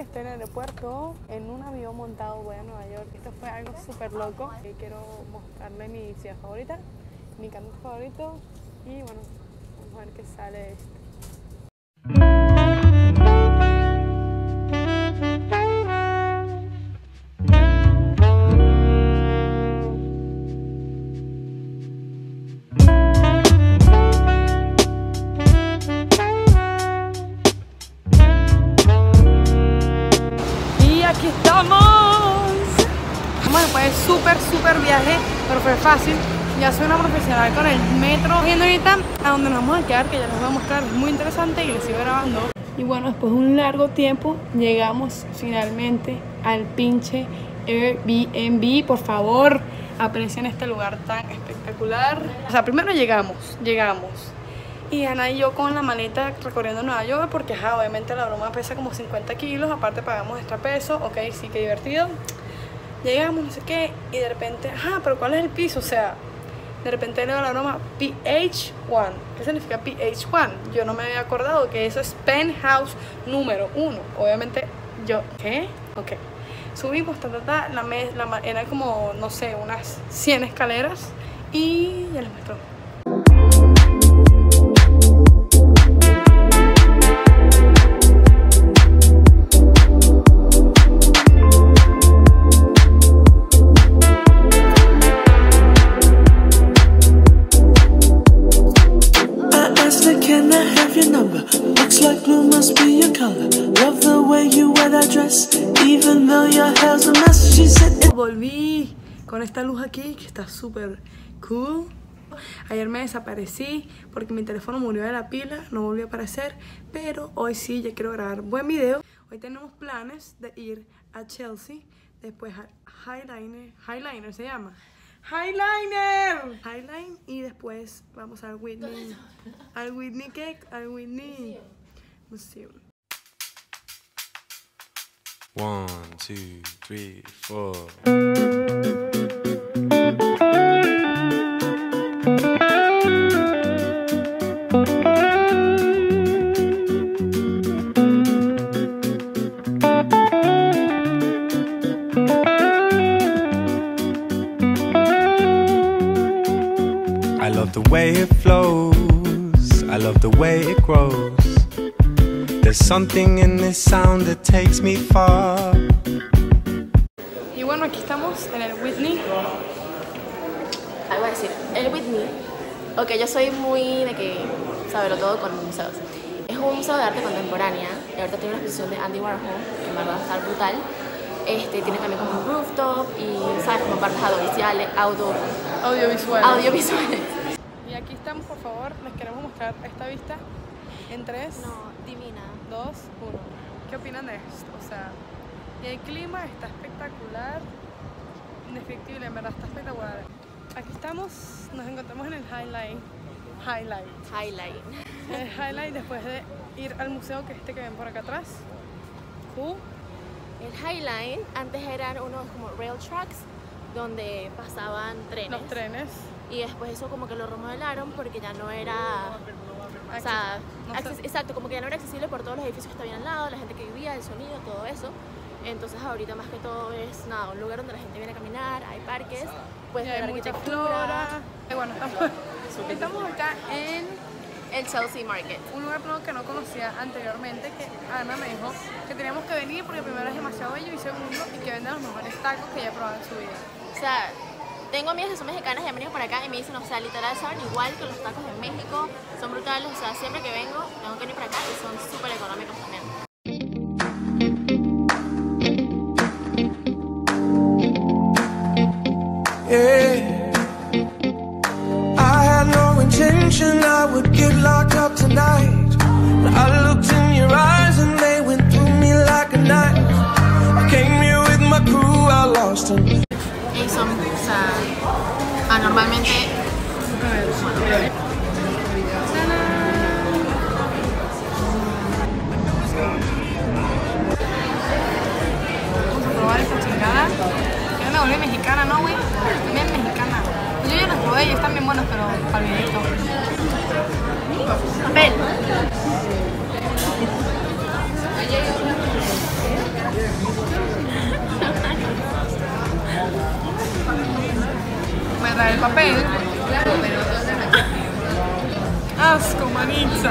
estoy en el aeropuerto, en un avión montado, voy a Nueva York. Esto fue algo súper loco. Quiero mostrarle mi ciudad favorita, mi canto favorito y bueno, vamos a ver qué sale de esto. ¡Aquí estamos! Bueno, fue súper viaje, pero fue fácil. Ya soy una profesional con el metro. Viendo ahorita a donde nos vamos a quedar, que ya les voy a mostrar, es muy interesante y les sigo grabando. Y bueno, después de un largo tiempo, llegamos finalmente al pinche Airbnb. Por favor, aprecien este lugar tan espectacular. O sea, primero llegamos. Y Ana y yo con la maleta recorriendo Nueva York porque obviamente la broma pesa como 50 kilos, aparte pagamos extra peso, ok, sí, que divertido. Llegamos, no sé qué, y de repente, pero ¿cuál es el piso? O sea, de repente leo la broma PH1. ¿Qué significa PH1? Yo no me había acordado que eso es penthouse número 1. Obviamente yo, ¿qué? Ok. Subimos, eran como, no sé, unas 100 escaleras y ya les muestro. Volví con esta luz aquí que está súper cool. Ayer me desaparecí porque mi teléfono murió de la pila, no volvió a aparecer, pero hoy sí ya quiero grabar buen video. Hoy tenemos planes de ir a Chelsea, después a Highliner se llama. Highline, y después vamos al Whitney. Al Whitney Museum. 1, 2, 3, 4. I love the way it flows, I love the way it grows. There's something in this sound that takes me far. Y bueno, aquí estamos en el Whitney. Algo a decir, el Whitney, ok, yo soy muy de que saberlo todo con museos. Es un museo de arte contemporánea y ahorita tiene una exposición de Andy Warhol, que en verdad está brutal. Tiene también como un rooftop y, ¿sabes? Como partes audiovisuales. Y aquí estamos, por favor, les queremos mostrar esta vista en 3, divina. 2, 1. ¿Qué opinan de esto? O sea, y el clima está espectacular, indescriptible, en verdad está espectacular. Aquí estamos, nos encontramos en el Highlight. El Highlight después de ir al museo que es este que ven por acá atrás. El Highline antes eran unos como rail tracks donde pasaban trenes. Los trenes. Y después eso como que lo remodelaron porque ya no era... O sea, exacto, como que ya no era accesible por todos los edificios que estaban al lado, la gente que vivía, el sonido, todo eso. Entonces ahorita más que todo es nada, un lugar donde la gente viene a caminar, hay parques, puedes ver arquitectura. Bueno, estamos acá en el Chelsea Market. Un lugar nuevo que no conocía anteriormente, que Ana me dijo que teníamos que venir porque primero es demasiado bello y segundo, y que venden los mejores tacos que ella ha probado en su vida. O sea, tengo amigas que son mexicanas y han venido para acá y me dicen, o sea, literal saben igual que los tacos de México, son brutales, o sea, siempre que vengo tengo que venir para acá y son súper económicos también. Yeah, I had no intention I would get locked up tonight. I looked in your eyes and they went through me like a knife. I came here with my crew, I lost them. Y son, o sea, anormalmente... Vamos a probar esta chingada. Yo me volví mexicana, ¿no, güey? Bien mexicana. Yo ya las probé y están bien buenas, pero para el videito. Papel. papel. Asco, manizza.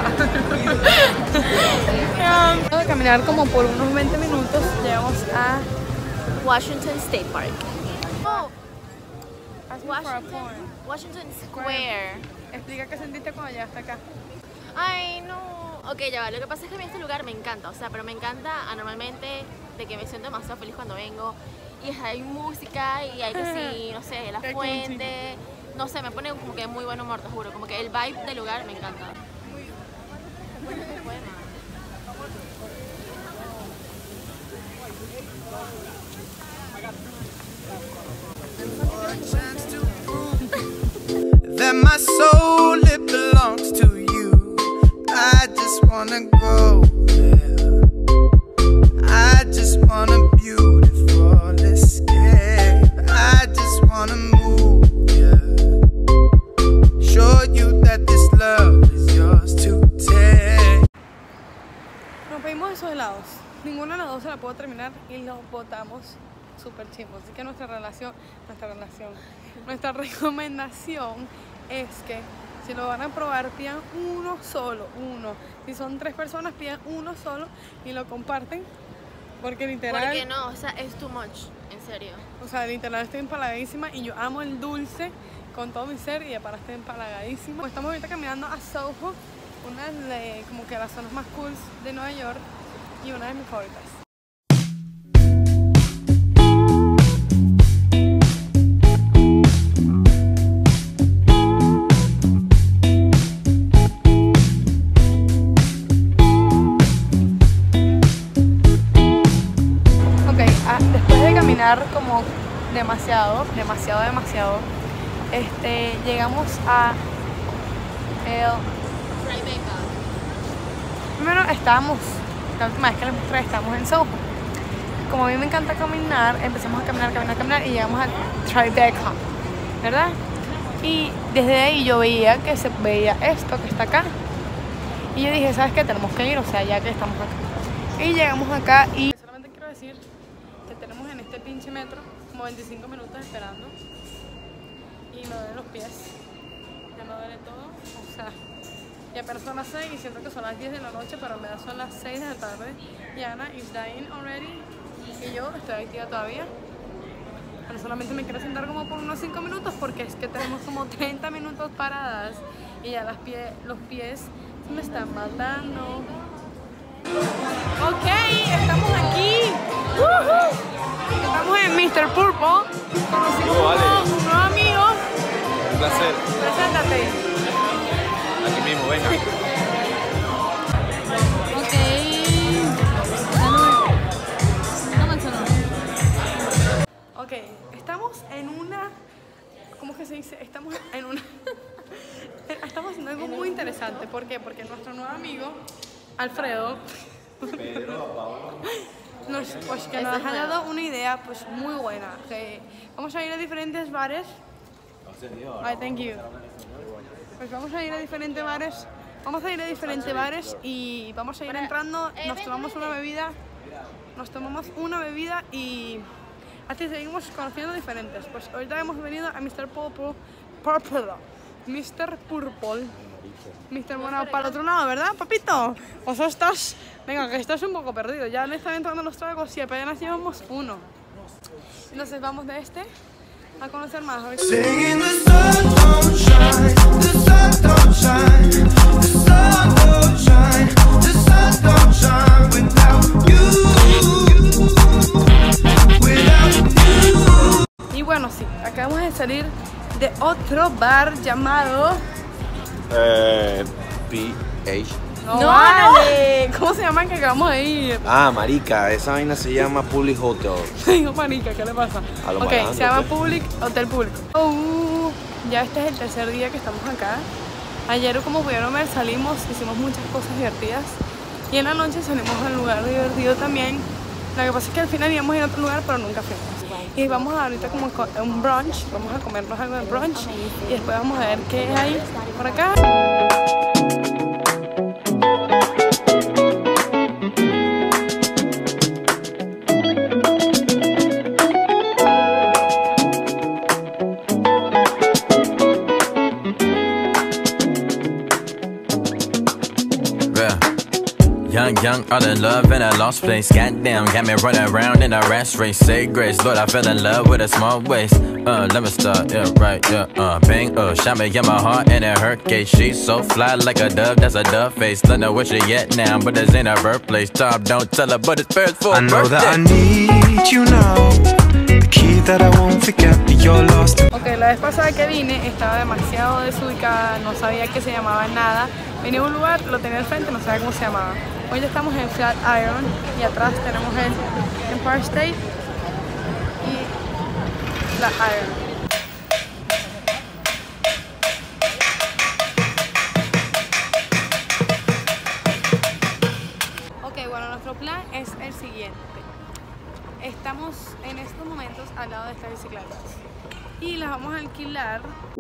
Vamos a caminar como por unos 20 minutos. Llegamos a Washington State Park. Oh, Washington. Washington Square. Explica qué sentiste cuando llegaste acá. Ay, no. Ok, ya va. Lo que pasa es que a mí este lugar me encanta. O sea, pero me encanta anormalmente de que me siento demasiado feliz cuando vengo. Y hay música y hay que sí, no sé, la fuente. No sé, me pone como que muy buen humor, te juro. Como que el vibe del lugar me encanta. That my soul, it belongs to you. I just wanna go there. I just want a beautiful escape. I just wanna move, yeah. Show you that this love is yours to take. Nos pedimos esos helados. Ninguna de las dos se la puedo terminar y los botamos súper chimos. Así que nuestra recomendación es que si lo van a probar, pidan uno solo, uno. Si son 3 personas, pidan uno solo y lo comparten. Porque literal... Porque no, o sea, es too much, en serio. O sea, literal estoy empalagadísima y yo amo el dulce con todo mi ser y aparte estoy empalagadísima. Pues estamos ahorita caminando a Soho, una de como que las zonas más cool de Nueva York y una de mis favoritas. Como demasiado, llegamos a el... Tribeca. Primero estábamos, la última vez que les mostré, estábamos en Soho. Como a mí me encanta caminar, empezamos a caminar y llegamos a Tribeca, ¿verdad? Y desde ahí yo veía que se veía esto que está acá. Y yo dije, ¿sabes qué? Tenemos que ir, o sea, ya que estamos acá. Y llegamos acá y... Solamente quiero decir que tenemos en este pinche metro como 25 minutos esperando. Y me duelen los pies. Ya me duele todo. O sea, ya apenas son las 6 y siento que son las 10 de la noche, pero en verdad son las 6 de la tarde. Y Ana is dying already. Y yo estoy activa todavía. Pero solamente me quiero sentar como por unos 5 minutos porque es que tenemos como 30 minutos paradas. Y ya los pies me están matando. Ok, estamos aquí. Estamos en Mr. Purple. Conocimos un nuevo amigo. Un placer. Preséntate. Aquí mismo, venga. Ok. Ok, estamos en una... ¿Cómo es que se dice? Estamos en una... Estamos haciendo algo muy interesante. ¿Por qué? Porque nuestro nuevo amigo, Alfredo, nos ha dado una idea pues muy buena. Que vamos a ir a diferentes bares. Ay, thank you. Pues vamos a ir a diferentes bares. Y vamos a ir entrando. Nos tomamos una bebida y así seguimos conociendo diferentes. Pues ahorita hemos venido a Mr. Purple. Mr. Bueno, para el otro lado, ¿verdad, papito? O sea, estás... Venga, que estás un poco perdido. Ya le están entrando los tragos y apenas llevamos uno. Entonces vamos de este a conocer más. Singing the sun don't shine, the sun don't shine, the sun don't shine, the sun don't shine without you, without you. Y bueno, sí, acabamos de salir de otro bar llamado... PH. No, vale. ¿Cómo se llama que acabamos de ir? Ah, marica, esa vaina se llama Public Hotel. Digo, marica, ¿qué le pasa? A lo ok, malandro, se llama pues. Hotel Public. Ya este es el tercer día que estamos acá. Ayer, como pudieron ver, salimos, hicimos muchas cosas divertidas. Y en la noche salimos a un lugar divertido también. Lo que pasa es que al final íbamos a ir a otro lugar, pero nunca fuimos. Y vamos a ahorita como a un brunch, vamos a comernos algo de brunch y después vamos a ver qué hay por acá. young, all in love in a lost place. Goddamn, got me running around in a rash race. Say grace, Lord, I fell in love with a small waist. Let me start, yeah, right, yeah, bang, shot me in my heart and it hurt case. She's so fly like a dove, that's a dove face. Don't know where she at now, but this ain't her birthplace. Tom, don't tell her, but it's first for I know birthday. that I need you now. The key that I won't forget, but you're lost. Ok, la vez pasada que vine estaba demasiado desubicada, no sabía que se llamaba nada. Venía a un lugar, lo tenía al frente, no sabía cómo se llamaba. Hoy ya estamos en Flatiron y atrás tenemos el Empire State y Flatiron. Ok, bueno, nuestro plan es el siguiente. Estamos en estos momentos al lado de estas bicicletas y las vamos a alquilar.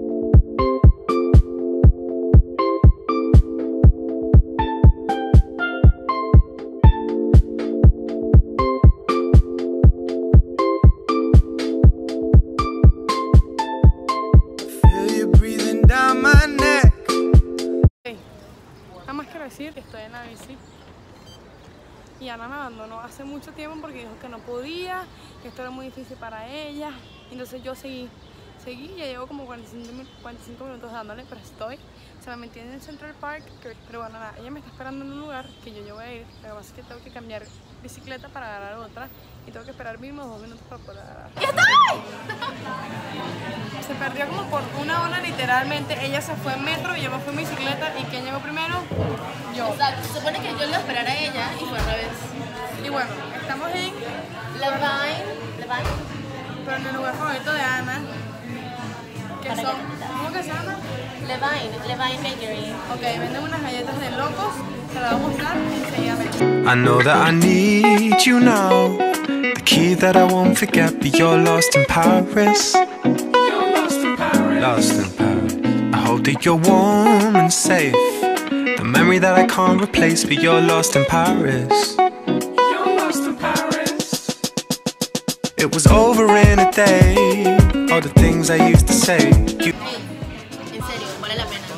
Nada más quiero decir que estoy en la bici y Ana me abandonó hace mucho tiempo porque dijo que no podía, que esto era muy difícil para ella. Entonces yo seguí, ya llevo como 45 minutos dándole, pero estoy. Se me metí en el Central Park, pero bueno, nada, ella me está esperando en un lugar que yo voy a ir. Lo que pasa es que tengo que cambiar bicicleta para agarrar otra y tengo que esperar mínimo 2 minutos para poder agarrar. ¡Ya estoy! Se perdió como por 1 hora literalmente. Ella se fue en metro y yo me fui en bicicleta. ¿Y quién llegó primero? Yo. Exacto, se supone que yo le iba a esperar a ella y fue al revés. Y bueno, estamos en Levine, pero en el lugar favorito de Ana, que Para son, que- ¿cómo que se llama? Levine Bakery. Ok, venden unas galletas de locos, se las voy a mostrar enseguida. I know that I need you now. The key that I won't forget, but you're lost in Paris. You're lost in Paris. Lost in Paris. I hope that you're warm and safe. The memory that I can't replace, but you're lost in Paris. You're lost in Paris. It was over in a day. All the things I used to say. You Hey, en serio, vale la pena.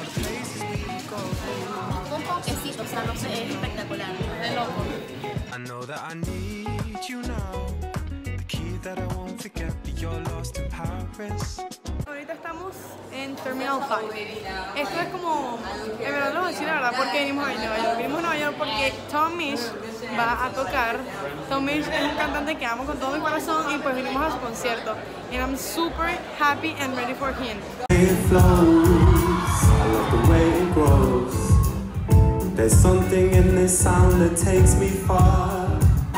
Un ponquecito, o sea, no sé, es espectacular. De locos. I know that I need you now. The key that I won't forget, but you're lost in Paris. Ahorita estamos en Terminal 5. Esto es como, en verdad lo voy a decir la verdad, porque venimos a Nueva York. Venimos a Nueva York porque Tom Misch va a tocar. Tom Misch es un cantante que amo con todo mi corazón y pues vinimos a su concierto. And I'm super happy and ready for him. It flows, I love the way it grows. There's something in this sound that takes me far.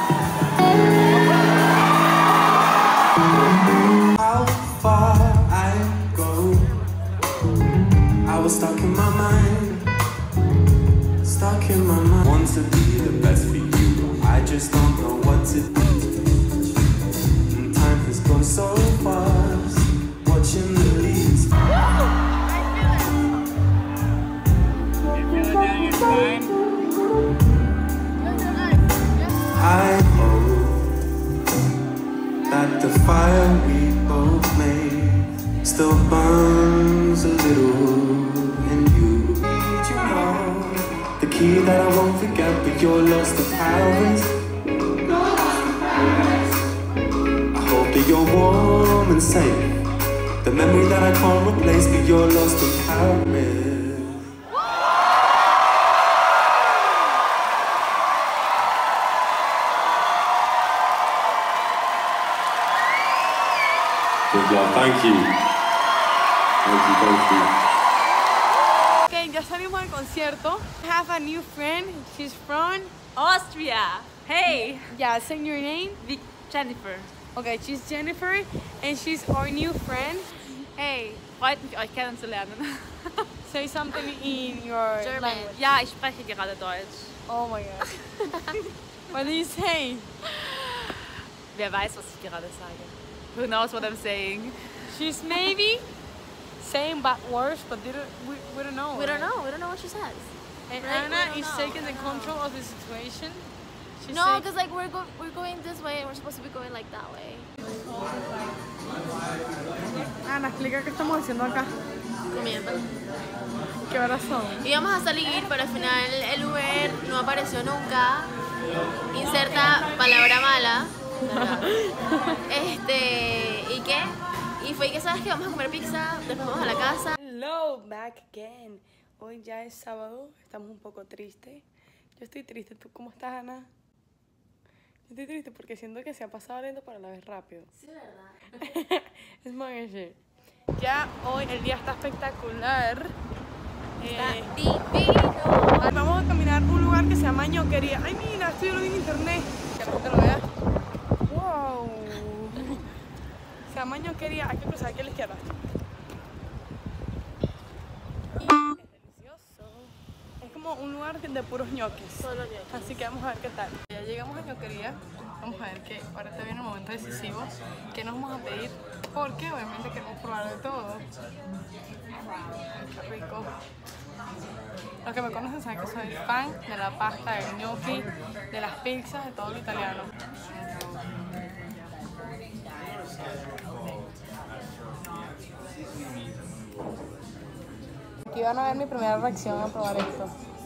How far I go, I was stuck in my mind. Stuck in my mind. Want to be the best for you, I just don't know what to do. And time has gone so fast, watching the leaves. I hope that the fire we both made still burns a little in you. You know, the key that I won't forget, but you're lost in Paris. I hope that you're warm and safe. The memory that I can't replace, but you're lost in Paris. Good job, thank you. Thank you. Ok, ya salimos del concierto. I have a new friend. She's from Austria. Hey, yeah, say your name. Jennifer. Okay, she's Jennifer and she's our new friend. Hey, Freut mich, euch kennenzulernen. say something in your German. language. Ja, ich spreche gerade Deutsch. Oh my god. What do you say? Wer weiß, was ich gerade sage. Who knows what I'm saying? She's maybe saying bad words, but we don't know. We don't know what she says. And Right, we Anna don't is know, taking we the don't control of the situation. She's No, saying- because like we're going this way and we're supposed to be going like that way. Ana, explica qué estamos haciendo acá. Comiendo. ¿Qué horas son? Íbamos a salir, pero al final el Uber no apareció nunca. Inserta palabra mala. ¿Y qué? Y fue que sabes que vamos a comer pizza, después vamos a la casa. Hello, back again. Hoy ya es sábado, estamos un poco tristes. Yo estoy triste, ¿tú cómo estás, Ana? Yo estoy triste porque siento que se ha pasado lento pero a la vez rápido. Sí, ¿verdad? Es más que ya hoy el día está espectacular. Está divino. Vamos a caminar un lugar que se llama Ñoquería. Ay, mira, estoy viendo en internet. Que la gente lo vea. Wow. Se llama Ñoquería. Hay que cruzar aquí a la izquierda. Y es delicioso. Es como un lugar de puros ñoques. Solo ñoques. Así que vamos a ver qué tal. Ya llegamos a Ñoquería. Vamos a ver que ahora viene el momento decisivo. ¿Qué nos vamos a pedir? Porque obviamente queremos probar de todo. Qué rico. Los que me conocen saben que soy fan de la pasta, del gnocchi, de las pizzas, de todo lo italiano. Aquí van a ver mi primera reacción a probar esto.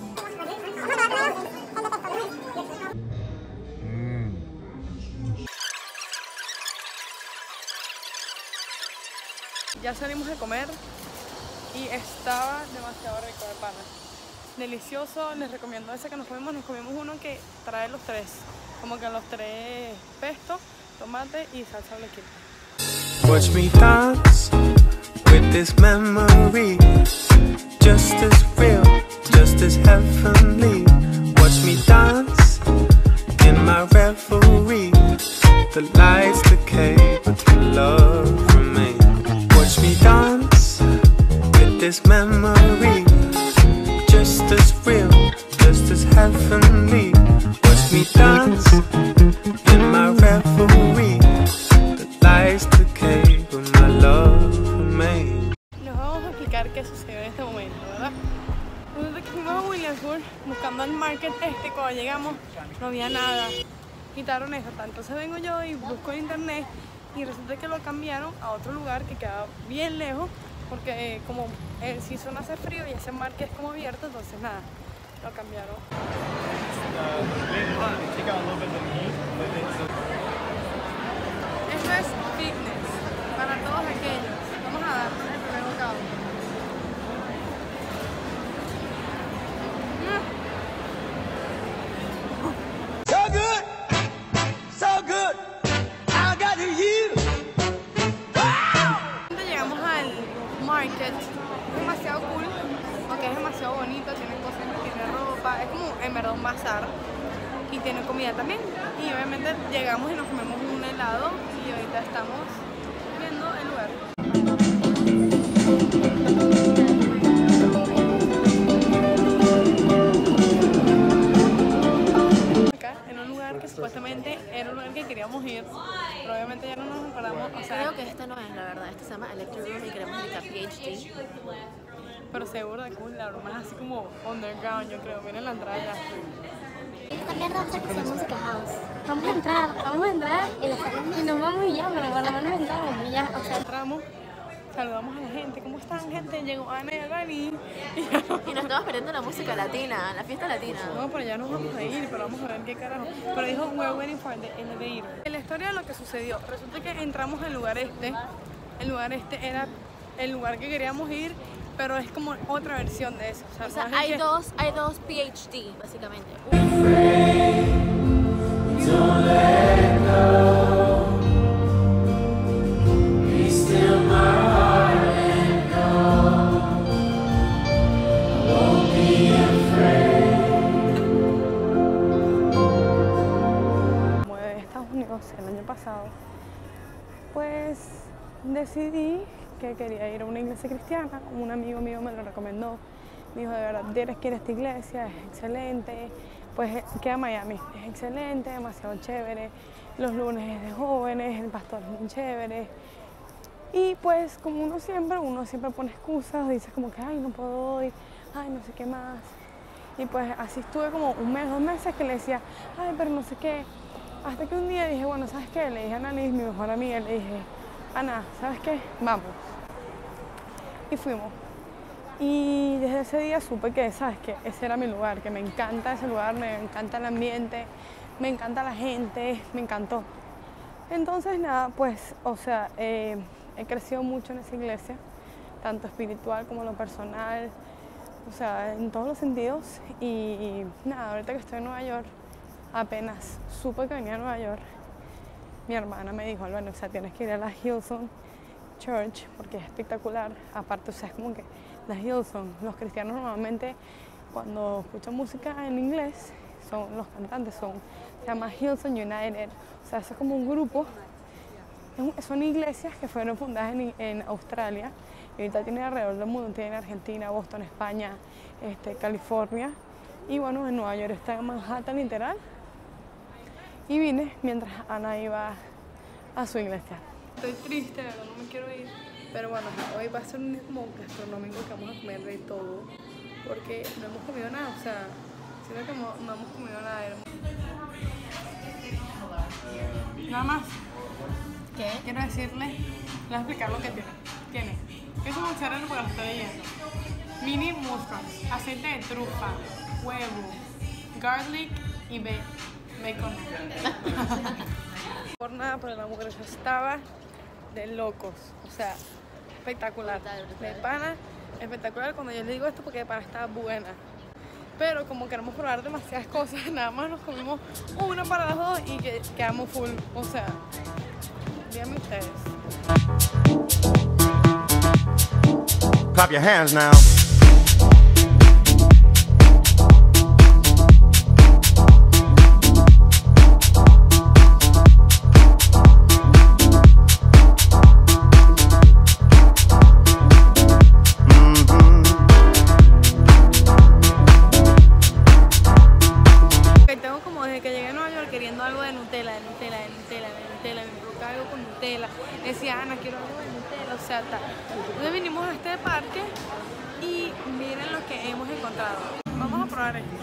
Ya salimos de comer y estaba demasiado rico de pana. Delicioso, les recomiendo ese que nos comimos uno que trae los tres, como que los tres pesto, tomate y salsa blanquita. Watch me dance with this memory, just as real, just as heavenly. Watch me dance in my reverie. The lights decay, but the love remains. Watch me dance with this memory, just as real, just as heavenly. Watch me dance in my reverie. The lights decay, but my love remains. Nos vamos a explicar qué sucedió en este momento, ¿verdad? Desde que fuimos a Williamsburg buscando el market cuando llegamos no había nada. Quitaron eso, entonces vengo yo y busco en internet y resulta que lo cambiaron a otro lugar que queda bien lejos porque como el season hace frío y ese market es como abierto, entonces nada, lo cambiaron. Esto es fitness para todos aquellos. Vamos a dar el primer bocado. So good, so good. I got you. Llegamos al market, es demasiado cool, porque es demasiado bonito, tiene cosas, tiene ropa, es como en verdad un bazar y tiene comida también. Y obviamente llegamos y nos comemos un helado y ahorita estamos viendo el lugar. Acá en un lugar que supuestamente era un lugar que queríamos ir, pero obviamente ya no nos acordamos. O sea, Creo que esta no es, la verdad. Esta se llama Electric Room y queremos ir a PhD. pero seguro de cool, la broma es así como underground, yo creo. Miren la entrada ya. Esta mierda va a ser que sea música house. Vamos a entrar y nos vamos y ya, pero por lo menos entramos y ya, o sea. Entramos, saludamos a la gente. ¿Cómo están, gente? Llegó Ana y Dani. Y nos estamos perdiendo la música latina, la fiesta latina. No, pero ya nos vamos a ir, pero vamos a ver qué carajo. Pero dijo, we're waiting for the elevator. En la historia de lo que sucedió, resulta que entramos al lugar este. El lugar este era el lugar que queríamos ir, pero es como otra versión de eso. O sea, no es hay que- dos PhD, básicamente. Como de Estados Unidos el año pasado, pues decidí que quería ir a una iglesia cristiana. Un amigo mío me lo recomendó. Me dijo, de verdad, tienes que ir a esta iglesia, es excelente. Pues queda en Miami, es excelente, demasiado chévere. Los lunes es de jóvenes, el pastor es muy chévere. Y pues como uno siempre pone excusas, dice como que, ay, no puedo ir, ay, no sé qué más. Y pues así estuve como un mes, 2 meses que le decía, ay, pero no sé qué. Hasta que un día dije, bueno, ¿sabes qué? Le dije a Annalise, mi mejor amiga, le dije, Ana, ¿sabes qué? Vamos. Y fuimos. Y desde ese día supe que, ¿sabes? Que ese era mi lugar, que me encanta ese lugar, me encanta el ambiente, me encanta la gente, me encantó. Entonces nada, pues, o sea, he crecido mucho en esa iglesia, tanto espiritual como lo personal, o sea, en todos los sentidos. Y nada, ahorita que estoy en Nueva York, apenas supe que venía a Nueva York, mi hermana me dijo, bueno, o sea, tienes que ir a la Hillsong Church porque es espectacular. Aparte, o sea, es como que la Hillsong, los cristianos normalmente cuando escuchan música en inglés, los cantantes se llama Hillsong United, o sea, eso es como un grupo, son iglesias que fueron fundadas en Australia y ahorita tienen alrededor del mundo, tienen Argentina, Boston, España, California y bueno, en Nueva York está en Manhattan literal. Y vine mientras Ana iba a su iglesia. Estoy triste, ¿verdad? No me quiero ir. Pero bueno, hoy va a ser un día como gastronómico que vamos a comer de todo. Porque no hemos comido nada, o sea, siento que no hemos comido nada. Nada más. ¿Qué? Quiero decirles, les voy a explicar lo que tiene. Es un cereal porque lo estoy leyendo. Mini mushrooms, aceite de trufa, huevo, garlic y bacon. Por nada, pero la hamburguesa estaba de locos, o sea, espectacular. De pana, espectacular cuando yo les digo esto porque de pana estaba buena. Pero como queremos probar demasiadas cosas, nada más nos comimos una para las dos y quedamos full. O sea, díganme ustedes. Clap your hands now. Decía, Ana, quiero algo de Nutella, o sea, tal. Entonces vinimos a este parque y miren lo que hemos encontrado. Vamos a probar esto.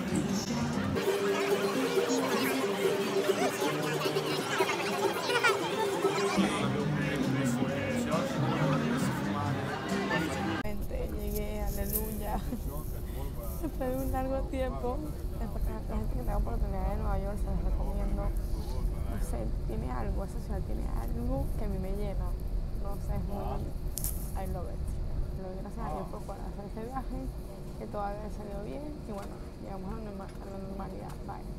Llegué, aleluya. Después de un largo tiempo, la gente que tenga oportunidad de Nueva York se les recomiendo. No sé, tiene algo, esa ciudad tiene algo que a mí me llena. No sé, es muy... I love it. Le doy gracias a Dios por poder hacer este viaje, que todo había salido bien y bueno, llegamos a la normalidad. Bye.